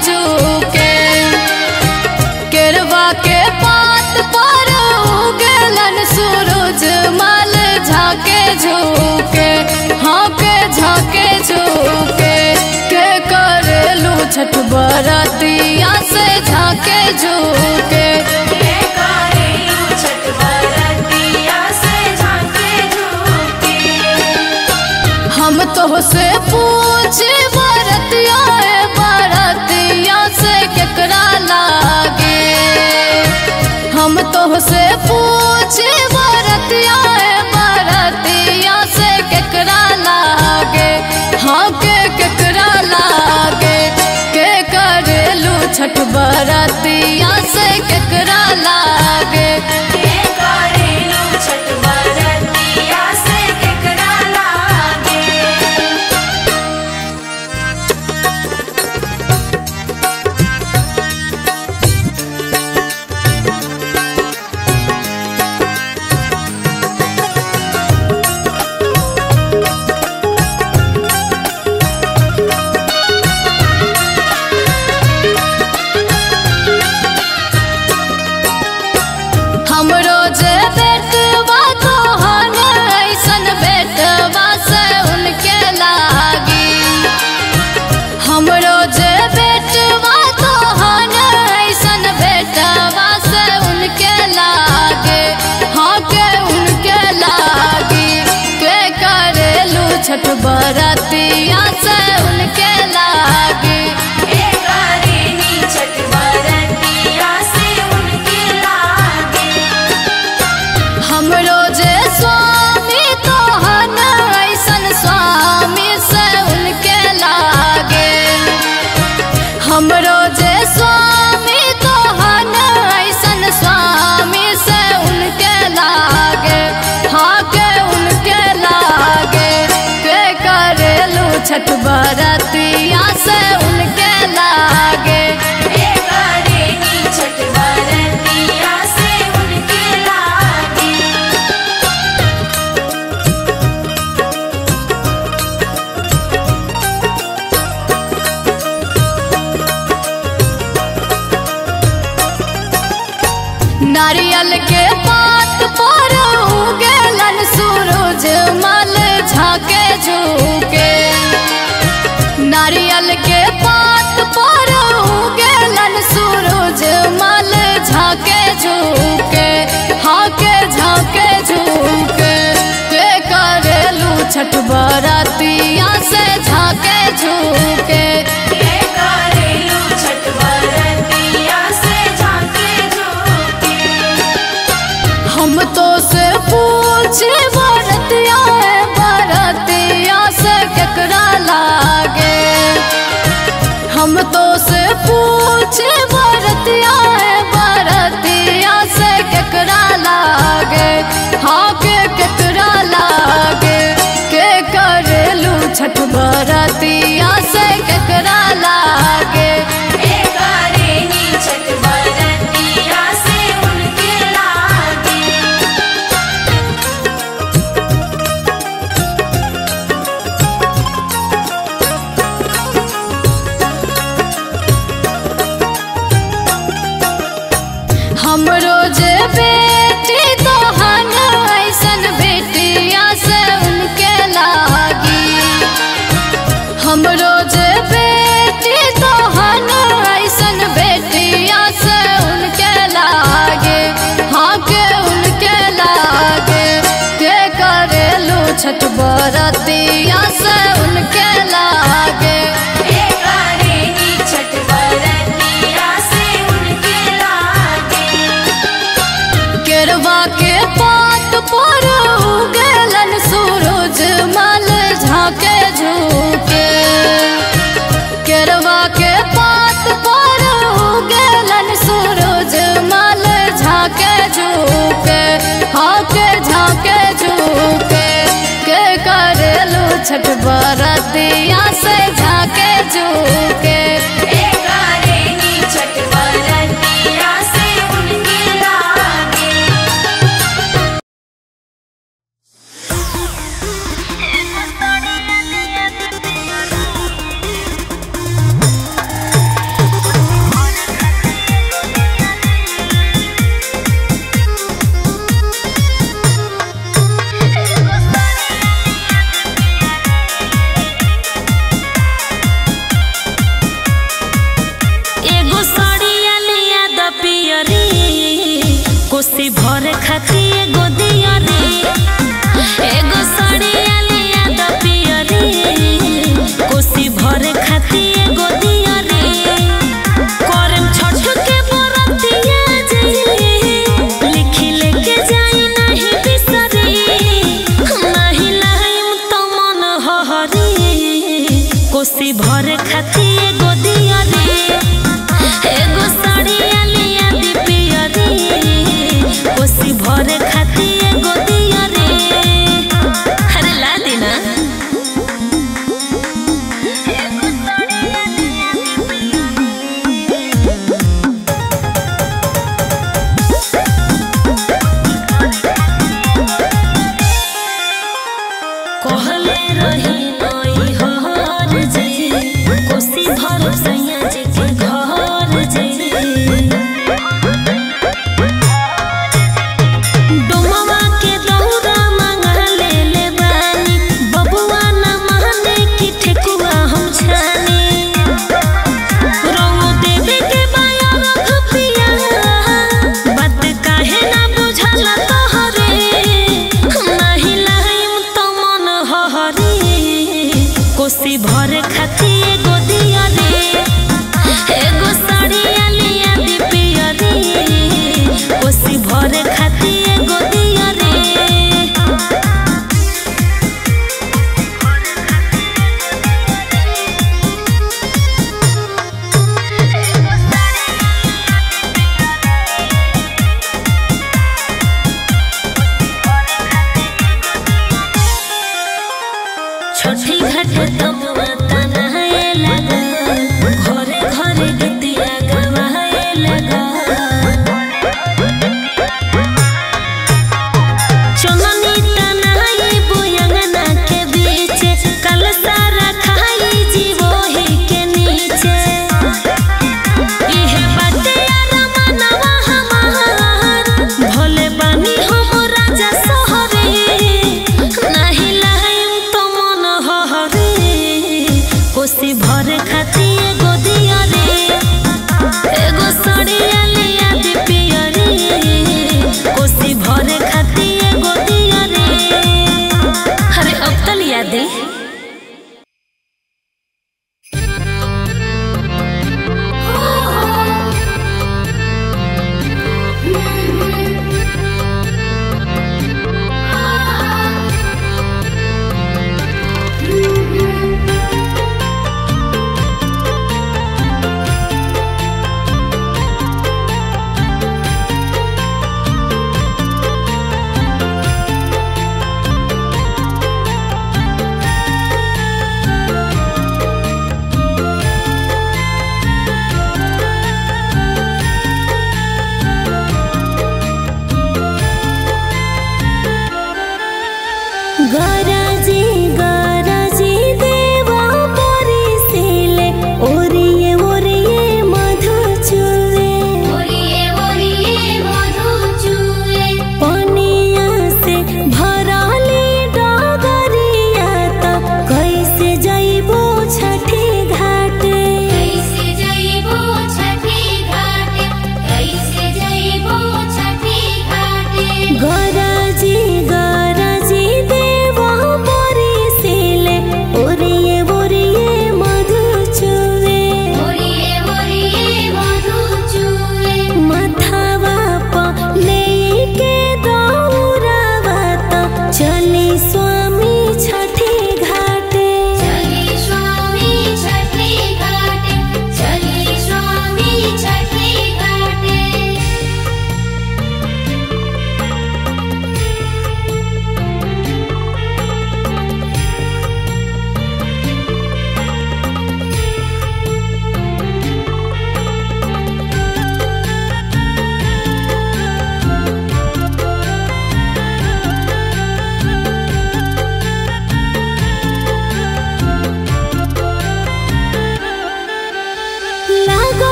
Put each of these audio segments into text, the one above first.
झुके। केरवा के पात पर उगलन सूरज मल झाके झुके। हाँ के झाके झुके के करेलू छठ बरतिया से झाके झुके। हम तो से पूछ बरतिया बरतिया से केकरा लागे। हम तो से पूछ बरतिया बरतिया से केकरा लागे। हाँ के केकरा लागे के करेलू छठ बरतिया से केकरा लागे। हमरो जे बेटवा तोहन ऐसन बेटवा से उनके लागी। हमरो जे बेटवा तोहन ऐसन बेटवा से उनके लागे। हाँ के उनके लागी के करेलू छठ बरतिया से उनके लागी। हमरो जे स्वामी तोहन ऐसन स्वामी से उनके लागे। हमरो जे स्वामी तोहन ऐसन स्वामी से उनके लागे। हाँ के उनके लागे के करेलू छठ बरतिया से उनके लागे। नारियल के पात पर उगलन सूरज मल झाके झुके। नारियल के पात पर उगलन सूरज मल झाके झुके। हाँ के झाके झुके के करेलू छठ बरतिया से झाके झुके। हम तो से पूछ बरतिया बरतिया से केकरा लागे। हम तो से पूछ बरतिया बरतिया से केकरा लागे। हाँ के केकरा लागे के करेलू छठ बरतिया से केकरा लागे। हमरो जे बेटी तोहन ऐसन बेटिया से उनके लागी। हमरो जे बेटी तोहन ऐसन बेटिया से उनके लागे। हाँ के उनके लागे के करेलू छठ बरतिया से उनके लागे। केरवा के पात पर उगलन सूरज मल झाके झुके। केरवा के पात पर उगलन सूरज मल झाके झुके। हाँ के झाके झुके के करेलू छठ बरतिया से झाके झुके। कोसी भरे खाती एगो दिया रे एगो सड़िया लिया द पिया रे कोसी भरे खाती एगो दिया रे करम छठ के बरतिया जे लिखी लेके जाई नहीं बिसरी नहीं लाइम तो मन हहरी कोसी भरे खाती एगो दिया रे एगो सड़िया लिया दी पिया रे कोसी भरे खाती एगो दिया रे अरे ला देना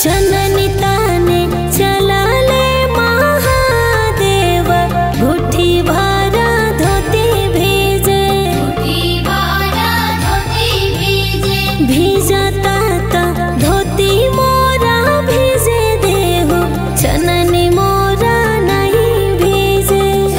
चननी ताने चला ले महादेव, गुठी भारा धोती भेजे, भीजता ता धोती मोरा भेजे देहु, चननी मोरा नहीं भेजे।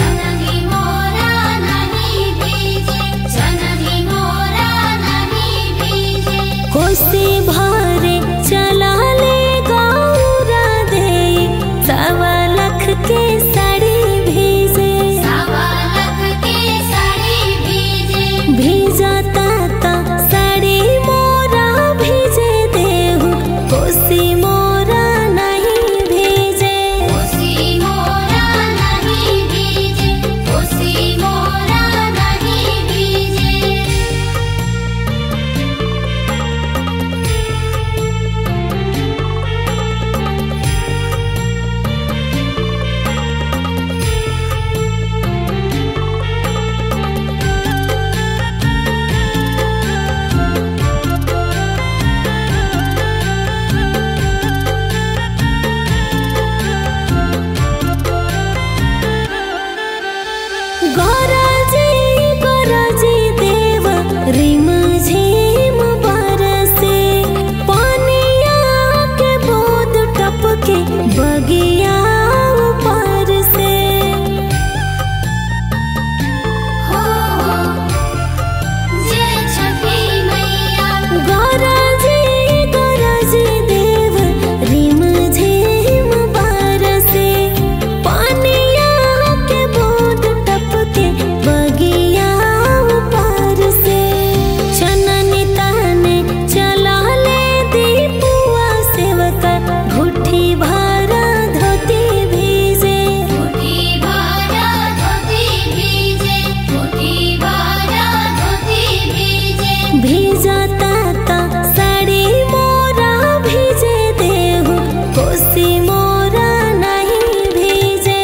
कोसी भारे चला ले गौरा दे, 1.25 लाख के साड़ी भेजे, भीजता ता साड़ी मोरा भेजे देहु, कोसी मोरा नहीं भेजे। गोराजी देव रिम झिम बरसे, पानिया के बूंद टपके बगिया ऊपर से। गोराजी देव रिम झिम बरसे, पानिया के बूंद टपके बगिया ऊपर से। चननी ताने चला ले दीपुआ सेवका, गुठी भारा धोती भेजे, भीजता ता साड़ी मोरा भेजे देहु, कोसी मोरा नहीं भेजे।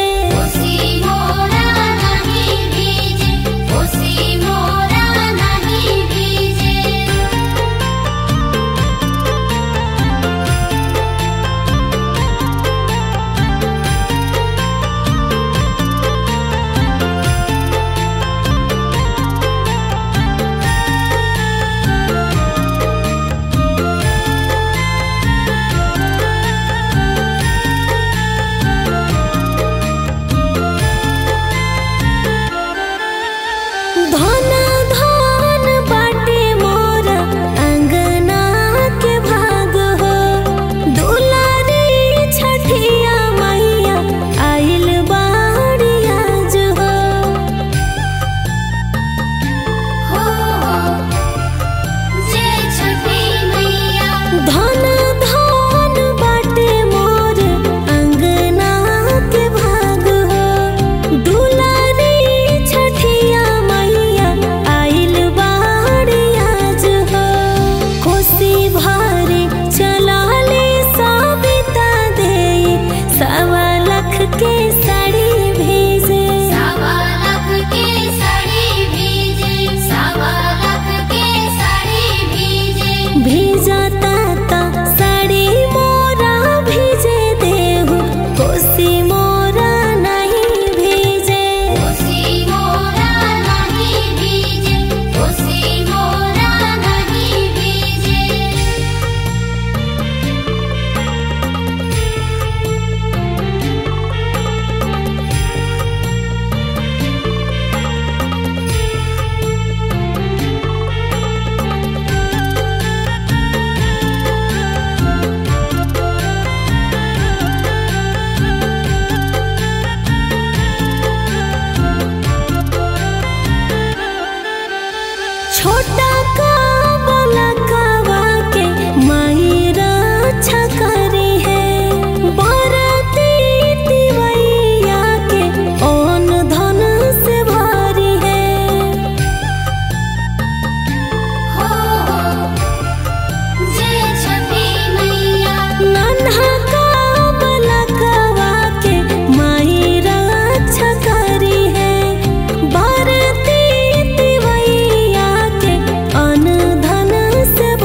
धन धन बाटे मोरा अंगना के भाग हो, दुलारी छठिया मैया आइल बाड़ी आज हो। धन धन बाटे मोर अंगना के भाग हो, दुलारी छठिया मैया आइल बाड़ी आज हो। कोसी भारे चला ले साबिता दे, 1.25 लाख के साड़ी भेजे, भीजता ता साड़ी मोरा भेजे देहु, कोसी मोरा नहीं भेजे। छोटा का बोला कावा के माई रक्षा करी है, बरती तिवैया के ओन धन से भारी है। नन्हा का बोला कावा के माई रक्षा करी है, बरती तिवैया के अन धन से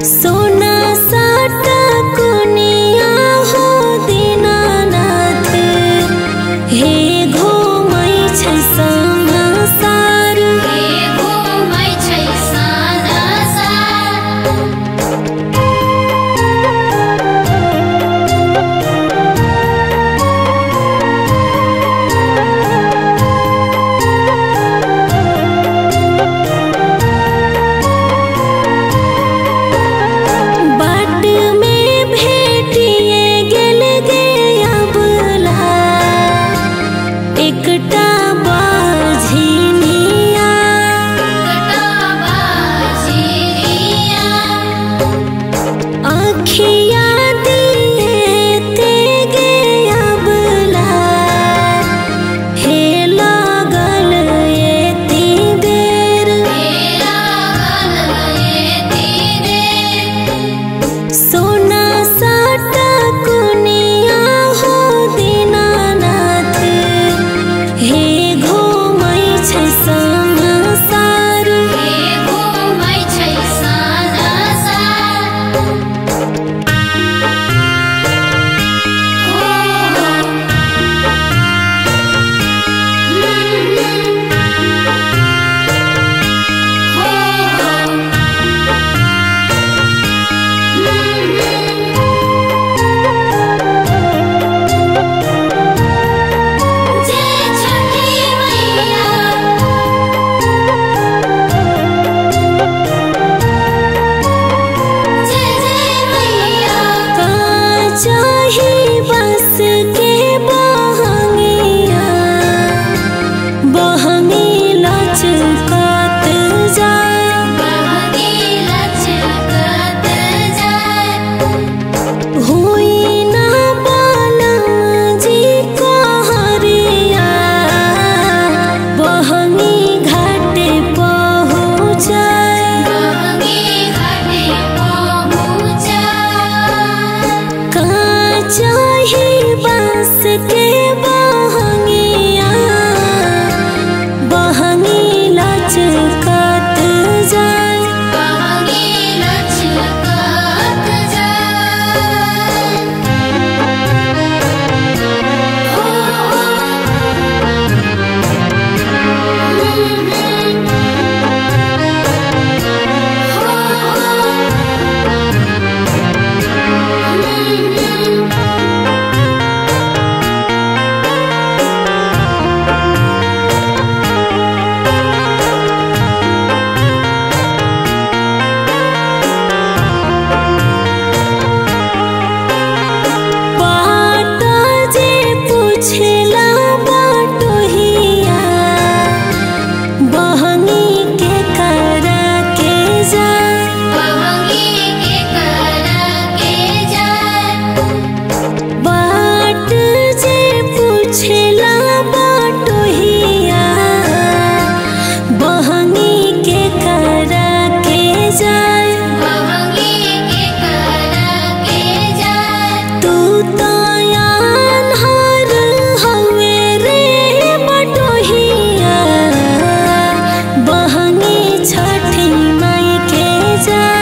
सोना साटा कुनिया हो दीनानाथ हे घुमै छै संसार हे घुमै छै संसार बाट में भेटिए गेल गे अबला एकटा बाझिनिया आँखिया दिए ते गे अबला हे लागल एती देर सोना साटा कुनिया हो दीनानाथ हे घुमै छै संसार हे घुमै छै संसार चाही बस के बहंगिया बहंगी लचकत जाए हुई ना बालम जी कहरिया बहंगी घाटे पहुँचाए चाही बस के बहंगिया बहंगी लचकत जाए बाट जे पूछला बटोहिया बहंगी के करा के जाए बाट जे पूछला बटोहिया बहंगी के करा के जाए तू तो यानहार हवे रे बटोहिया बहंगी छठी माई के जाए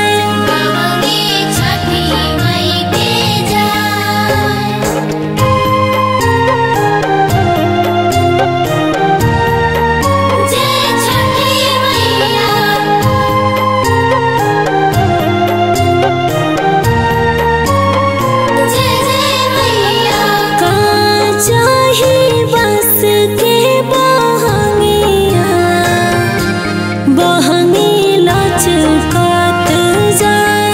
चाही बस के बहंगिया बहंगी लचकत जाए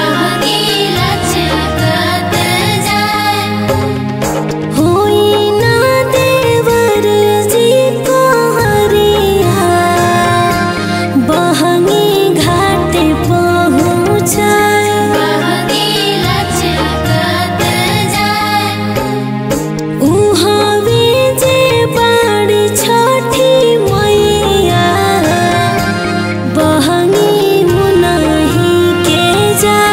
हुई ना देवर जी कहरिया बहंगी घाटे पहुँचाए उहावे जे बाड़ी छठी मैया बहंगी मुनहि के जाए